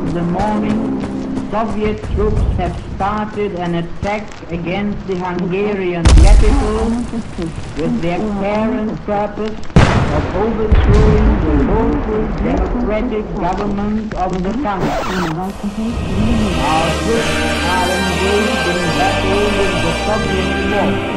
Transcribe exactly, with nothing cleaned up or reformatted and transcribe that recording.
of the morning, Soviet troops have started an attack against the Hungarian capital with the apparent purpose of overthrowing the local democratic government of the country. Our troops are engaged in battle with the Soviet forces.